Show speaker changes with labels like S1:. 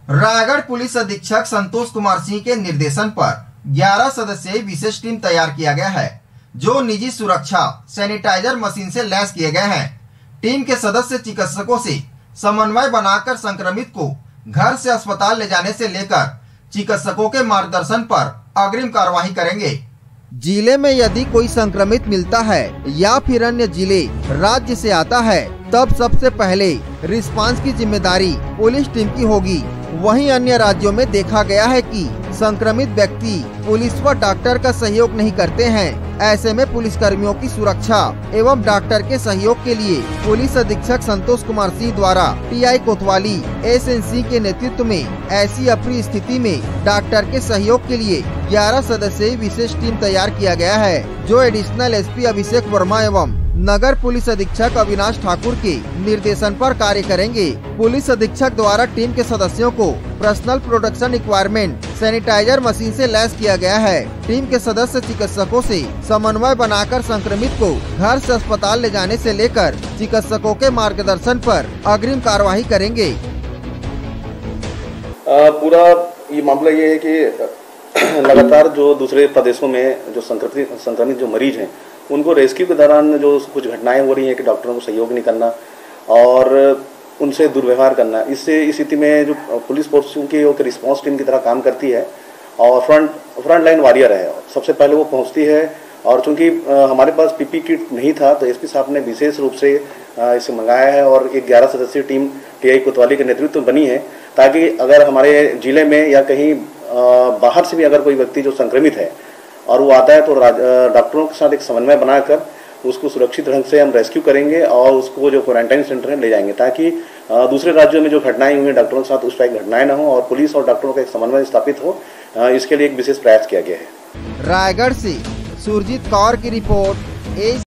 S1: Raigarh police अधीक्षक संतोष कुमार सिंह के निर्देशन पर 11 सदस्यीय विशेष टीम तैयार किया गया है, जो निजी सुरक्षा सैनिटाइजर मशीन से लैस किए गए हैं। टीम के सदस्य चिकित्सकों से समन्वय बनाकर संक्रमित को घर से अस्पताल ले जाने से लेकर चिकित्सकों के मार्गदर्शन पर अग्रिम कार्रवाई करेंगे। जिले में यदि कोई संक्रमित मिलता है या फिर अन्य जिले राज्य से आता है, तब सबसे पहले रिस्पांस की जिम्मेदारी पुलिस टीम की होगी। वहीं अन्य राज्यों में देखा गया है कि संक्रमित व्यक्ति पुलिस व डॉक्टर का सहयोग नहीं करते हैं। ऐसे में पुलिस कर्मियों की सुरक्षा एवं डॉक्टर के सहयोग के लिए पुलिस अधीक्षक संतोष कुमार सिंह द्वारा टीआई कोतवाली एसएनसी के नेतृत्व में ऐसी अप्रिय स्थिति में डॉक्टर के सहयोग के लिए 11 सदस्यीय विशेष टीम तैयार किया गया है, जो एडिशनल एसपी अभिषेक वर्मा एवं नगर पुलिस अधीक्षक अविनाश ठाकुर के निर्देशन पर कार्य करेंगे। पुलिस अधीक्षक द्वारा टीम के सदस्यों को personal protection requirement sanitizer machine से लैस किया गया है। टीम के सदस्य चिकित्सकों से समन्वय बनाकर संक्रमित को घर से अस्पताल ले जाने से लेकर चिकित्सकों के मार्गदर्शन पर अग्रिम कार्रवाई करेंगे।
S2: पूरा ये मामला ये है कि लगातार जो दूसरे प्रदेशों में जो संक्रमित जो मरीज हैं, उनको रेस्क्यू के दौरान जो कुछ घटनाएं हो रही हैं कि डॉक्टरों को सहयोग नहीं करना और उनसे दुर्व्यवहार करना, इससे इस स्थिति में जो पुलिस फोर्स की एक रिस्पांस टीम की तरह काम करती है और फ्रंट लाइन वॉरियर है, सबसे पहले वो पहुंचती है। और चूंकि हमारे पास पीपी किट नहीं था, तो एसपी साहब ने विशेष रूप से इसे मंगाया है और एक 11 सदस्यीय टीम टीआई कोतवाली के नेतृत्व में बनी है, ताकि अगर हमारे जिले में या कहीं बाहर से भी अगर कोई व्यक्ति जो संक्रमित है और वो आता है, तो डॉक्टरों के साथ एक समन्वय बनाकर उसको सुरक्षित ढंग से हम रेस्क्यू करेंगे और उसको जो क्वारंटाइन सेंटर में ले जाएंगे, ताकि दूसरे राज्यों में जो घटनाएं हुई हैं डॉक्टरों के साथ उस टाइप घटनाएं न हो और पुलिस और डॉक्टरों का एक समन्वय स्थापित हो। इसके लिए एक विशेष प्रयास किया गया है।
S1: रायगढ़ से सुरजीत कौर की रिपोर्ट।